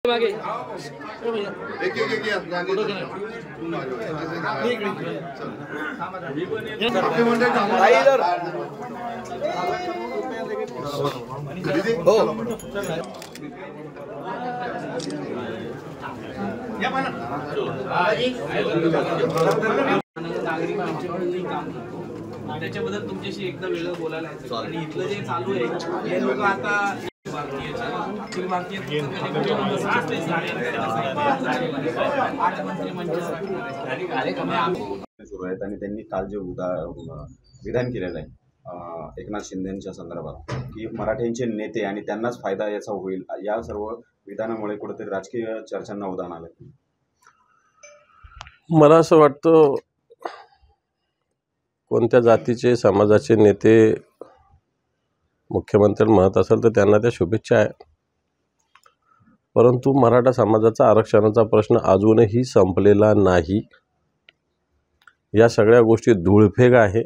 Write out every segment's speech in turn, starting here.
त्याच्याबद्दल तुमच्याशी एकदा वेगळं बोलायला यायचं आणि इथलं जे चालू आहे हे लोक आता सुरू आहेत आणि त्यांनी काल जे विधान केलेलं आहे एकनाथ शिंदेंच्या संदर्भात की मराठ्यांचे नेते आणि त्यांनाच फायदा याचा होईल, या सर्व विधानामुळे कुठेतरी राजकीय चर्चांना उधाण आलं. मला असं वाटतं कोणत्या जातीचे समाजाचे नेते मुख्यमंत्री म्हणत असेल तर त्यांना त्या शुभेच्छा आहे, परंतु मराठा समाजाचा आरक्षणाचा प्रश्न अजूनही संपलेला नाही. या सगळ्या गोष्टी धूळफेक आहे.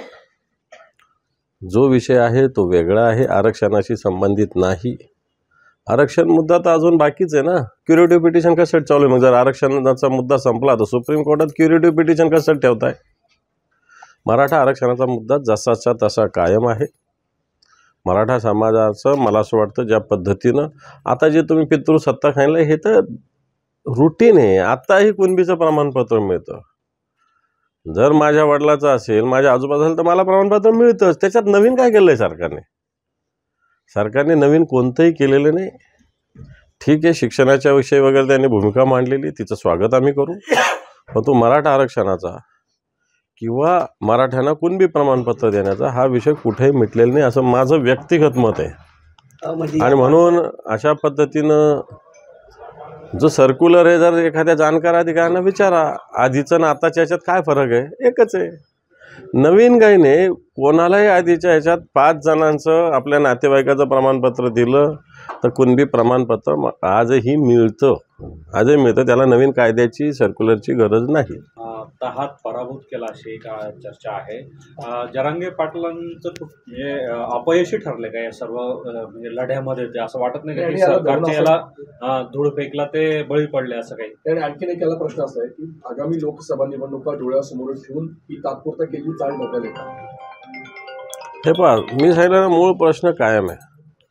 जो विषय आहे तो वेगळा आहे, आरक्षणाशी संबंधित नाही. आरक्षण मुद्दा तर अजून बाकीच आहे ना. क्युरेटिव्ह पिटिशन कशासाठी चालू आहे? मग जर आरक्षणाचा मुद्दा संपला तर सुप्रीम कोर्टात क्युरेटिव्ह पिटिशन कशासाठी ठेवताय? मराठा आरक्षणाचा मुद्दा जसाचा तसा कायम आहे. मराठा समाजाचं मला असं वाटतं ज्या पद्धतीनं आता जे तुम्ही पितृसत्ता खायला हे तर रुटीन आहे. आत्ताही कुणबीचं प्रमाणपत्र मिळतं. जर माझ्या वडिलाचं असेल, माझ्या आजोबा असेल तर मला प्रमाणपत्र मिळतंच. त्याच्यात नवीन काय केलं आहे सरकारने? सरकारने नवीन कोणतंही केलेलं नाही. ठीक आहे, शिक्षणाच्या विषयी वगैरे त्यांनी भूमिका मांडलेली, तिचं स्वागत आम्ही करू. पण तो मराठा आरक्षणाचा किंवा मराठ्यांना कुणबी प्रमाणपत्र देण्याचा हा विषय कुठेही मिटलेला नाही असं माझं व्यक्तिगत मत आहे. आणि म्हणून अशा पद्धतीनं जो सर्क्युलर आहे, जर एखाद्या जाणकार अधिकाऱ्यांना विचारा आधीचं ना आताच्या ह्याच्यात काय फरक आहे, एकच आहे. नवीन काही नाही. कोणालाही आधीच्या ह्याच्यात 5 जणांचं आपल्या नातेवाईकाचं प्रमाणपत्र दिलं तर कुणबी प्रमाणपत्र आजही मिळतं. आजही मिळतं. त्याला नवीन कायद्याची सर्क्युलरची गरज नाही. हात पराभूत केला अशी एक चर्चा आहे. जरांगे पाटलांचं म्हणजे अपयशी ठरले का या सर्व म्हणजे लढ्यामध्ये? ते असं वाटत नाही की सरकारच्या याला धूळ फेकला ते बळी पडले असं काही? आणि आणखीन एक याला प्रश्न असा आहे की आगामी लोकसभा निवडणुका डोळ्यासमोर ठेवून ही तात्पुरता केलेली चाल ढकल आहे का? हे पहा, मी सांगितलं मूळ प्रश्न कायम आहे.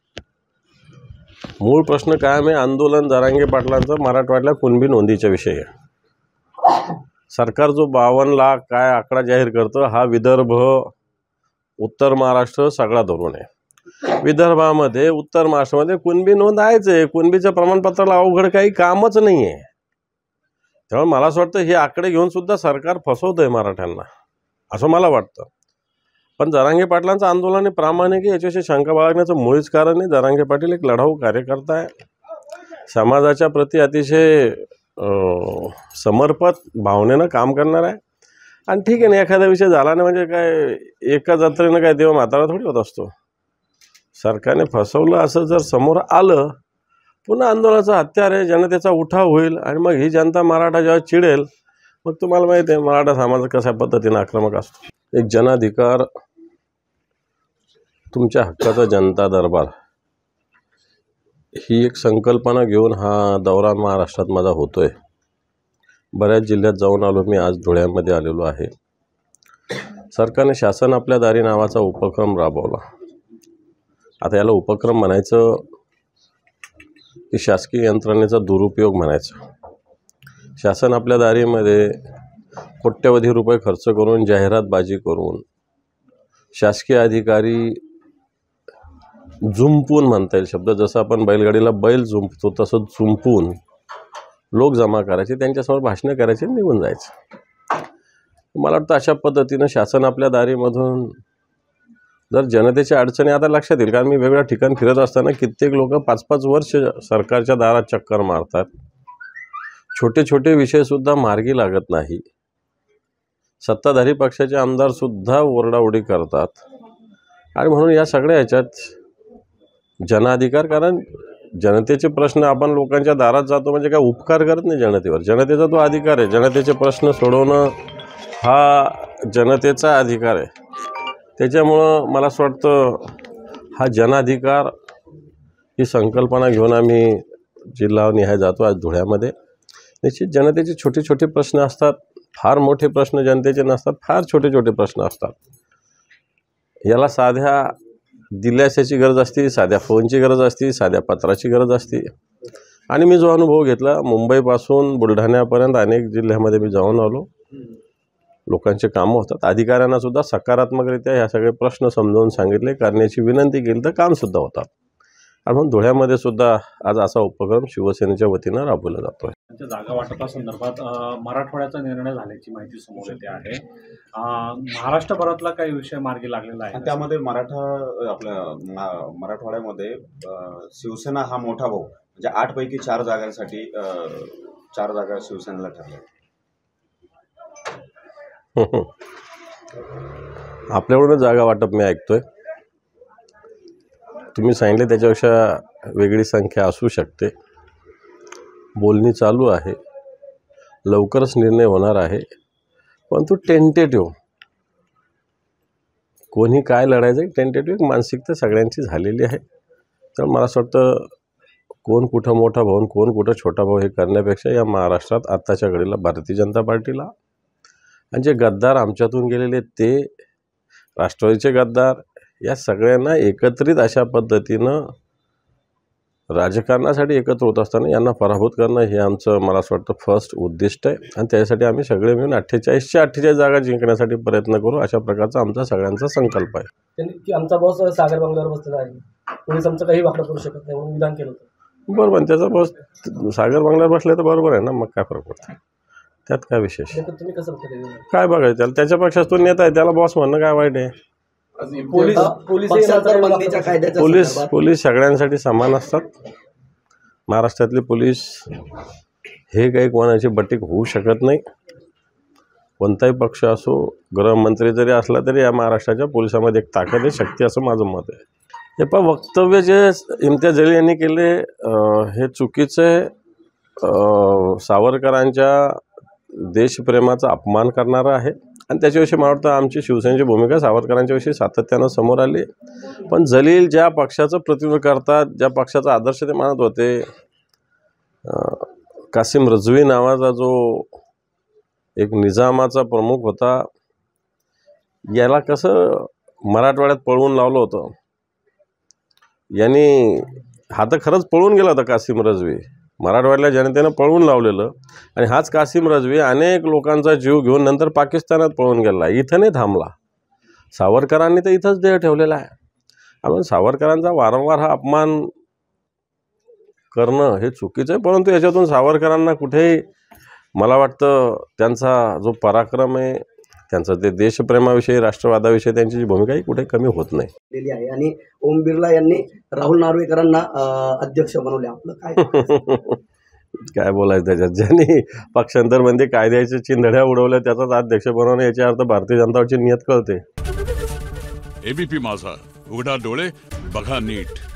मूळ प्रश्न कायम आहे. आंदोलन जरांगे पाटलांचं मराठवाड्यातल्या कुणबी नोंदीच्या विषयी आहे. सरकार जो 52 लाख काय आकडा जाहीर करतं हा विदर्भ, उत्तर महाराष्ट्र सगळा धरून आहे. विदर्भामध्ये, उत्तर महाराष्ट्रामध्ये कुणबी नोंद आहेच आहे. कुणबीच्या प्रमाणपत्राला अवघड काही कामच नाही आहे. त्यामुळे मला असं वाटतं हे आकडे घेऊन सुद्धा सरकार फसवतं आहे मराठ्यांना, असं मला वाटतं. पण जरांगे पाटलांचं आंदोलन हे प्रामाणिक आहे, याच्याविषयी शंका बाळगण्याचं मुळीच कारण नाही. जरांगे पाटील एक लढाऊ कार्यकर्ता आहे, समाजाच्या प्रती अतिशय समर्पित भावनेनं काम करणार आहे. आणि ठीक आहे ना, एखादा विषय झाला नाही म्हणजे काय एका जत्रेनं काय देव म्हातारा थोडी होत असतो. सरकारने फसवलं असं जर समोर आलं, पुन्हा आंदोलनाचं हत्यार आहे, जनतेचा उठाव होईल आणि मग ही जनता मराठा जेव्हा चिडेल, मग तुम्हाला माहिती आहे मराठा समाज कशा पद्धतीनं आक्रमक असतो. एक जनाधिकार, तुमच्या हक्काचा जनता दरबार ही एक संकल्पना घेऊन हा दौरा महाराष्ट्रात माझा होतोय. बऱ्याच जिल्ह्यात जाऊन आलो मी, आज धुळ्यामध्ये आलेलो आहे. सरकारने शासन आपल्या दारी नावाचा उपक्रम राबवला. आता याला उपक्रम म्हणायचं की शासकीय यंत्रणेचा दुरुपयोग म्हणायचं. शासन आपल्या दारीमध्ये कोट्यवधी रुपये खर्च करून, जाहिरातबाजी करून, शासकीय अधिकारी जुंपून म्हणता येईल शब्द, जसं आपण बैलगाडीला बैल जुंपतो तसं जुंपून लोक जमा करायचे, त्यांच्यासमोर भाषणं करायचे, निघून जायचं. मला वाटतं अशा पद्धतीनं शासन आपल्या दारीमधून जर जनतेच्या अडचणी आता लक्षात येईल. कारण मी वेगवेगळ्या ठिकाणी फिरत असताना कित्येक लोक 5-5 वर्ष सरकारच्या दारात चक्कर मारतात. छोटे छोटे विषयसुद्धा मार्गी लागत नाही. सत्ताधारी पक्षाचे आमदारसुद्धा ओरडाओरडी करतात. आणि म्हणून या सगळ्या ह्याच्यात जनाधिकार, कारण जनतेचे प्रश्न आपण लोकांच्या दारात जातो म्हणजे काय उपकार करत नाही जनतेवर. जनतेचा तो अधिकार आहे. जनतेचे प्रश्न सोडवणं हा जनतेचा अधिकार आहे. त्याच्यामुळं मला असं वाटतं हा जनाधिकार ही संकल्पना घेऊन आम्ही जिल्हानिहाय जातो आज धुळ्यामध्ये. निश्चित जनतेचे छोटे छोटे प्रश्न असतात, फार मोठे प्रश्न जनतेचे नसतात, फार छोटे छोटे प्रश्न असतात. याला साध्या दिल्याशाची गरज असते, साध्या फोनची गरज असते, साध्या पत्राची गरज असते. आणि मी जो अनुभव घेतला मुंबईपासून बुलढाण्यापर्यंत अनेक जिल्ह्यामध्ये मी जाऊन आलो, लोकांचे कामं होतात. अधिकाऱ्यांना सुद्धा सकारात्मकरित्या ह्या सगळे प्रश्न समजावून सांगितले, करण्याची विनंती केली तर कामसुद्धा होतात. आणि म्हणून धुळ्यामध्ये सुद्धा आज असा उपक्रम शिवसेनेच्या वतीनं राबवला जातो आहे. त्यांच्या जागा वाटपासंदर्भात मराठवाड्याचा निर्णय झाल्याची माहिती समोर येते आहे. महाराष्ट्रभरातला काही विषय मार्गी लागलेला आहे. आणि त्यामध्ये मराठवाड्यामध्ये शिवसेना हा मोठा भाऊ, म्हणजे 8 पैकी 4 जागांसाठी 4 जागा शिवसेनेला ठरल्या. आपल्याकडून जागा वाटप मी ऐकतोय, तुम्ही सांगितले त्याच्यापेक्षा वेगळी संख्या असू शकते. बोलणी चालू आहे, लवकरच निर्णय होणार आहे. परंतु टेंटेटिव्ह कोणी काय लढायचं टेंटेटिव्ह एक मानसिकता सगळ्यांची झालेली आहे. तर मला असं वाटतं कोण कुठं मोठा भाऊ कोण कुठं छोटा भाऊ हे करण्यापेक्षा या महाराष्ट्रात आत्ताच्या घडीला भारतीय जनता पार्टीला आणि जे गद्दार आमच्यातून गेलेले ते राष्ट्रवादीचे गद्दार या सगळ्यांना एकत्रित अशा पद्धतीनं राजकारणासाठी एकत्र होत असताना यांना पराभूत करणं हे आमचं मला असं वाटतं फर्स्ट उद्दिष्ट आहे. आणि त्यासाठी आम्ही सगळे मिळून 48च्या 48 जागा जिंकण्यासाठी प्रयत्न करू, अशा प्रकारचा आमचा सगळ्यांचा संकल्प आहे. त्यांनी की आमचा बॉस सागर बंगल्यावर बसलेला आहे, पोलीस आमचं काही वाकडं करू शकत नाही म्हणून विधान केलं होतं. बरोबर, त्याचा बॉस सागर बंगल्यावर बसले तर बरोबर आहे ना, मग काय फरक पडतो त्यात, काय विशेष तुम्ही कसं बघता? काय बघायचं त्याला, त्याच्या पक्षात तो नेता आहे त्याला बॉस म्हणणं काय वाईट आहे? पोलीस सगळ्यांसाठी समान असतात. महाराष्ट्रातले पोलीस हे काही कोणाची बटीक होऊ शकत नाही. कोणताही पक्ष असो, गृहमंत्री जरी असला तरी या महाराष्ट्राच्या पोलिसामध्ये एक ताकद आहे, शक्ती असं माझं मत आहे. हे पण वक्तव्य जे इम्तियाज जलील यांनी केले हे चुकीचं आहे. सावरकरांच्या देशप्रेमाचा अपमान करणारा आहे. आणि त्याच्याविषयी मला वाटतं आमची शिवसेनेची भूमिका सावरकरांच्या विषयी सातत्यानं समोर आली. पण जलील ज्या पक्षाचं प्रतिनिधित्व करतात, ज्या पक्षाचा आदर्श ते मानत होते, कासिम रजवी नावाचा जो एक निजामाचा प्रमुख होता, याला कसं मराठवाड्यात पळवून लावलं होतं. यांनी हा तर खरंच पळून गेला होता कासिम रजवी, मराठवाड्यातल्या जनतेनं पळवून लावलेलं. आणि हाच कासिम रजवी अनेक लोकांचा जीव घेऊन नंतर पाकिस्तानात पळून गेला, इथं नाही थांबला. सावरकरांनी तर इथंच देह ठेवलेला आहे. आपण सावरकरांचा वारंवार हा अपमान करणं हे चुकीचं आहे. परंतु याच्यातून सावरकरांना कुठेही मला वाटतं त्यांचा जो पराक्रम आहे, त्यांचं ते देशप्रेमाविषयी, राष्ट्रवादाविषयी त्यांची जी भूमिका ही कुठे कमी होत नाही. आणि ओम बिर्ला यांनी राहुल नार्वेकरांना अध्यक्ष बनवले, आपलं काय काय बोलायचं त्याच्यात? ज्यांनी पक्षांतरबंदी कायद्याच्या चिंधड्या उडवल्या त्याचाच अध्यक्ष बनवणं, याच्या अर्थ भारतीय जनता पार्टीची नियत कळते. एबीपी माझा, उघडा डोळे बघा नीट.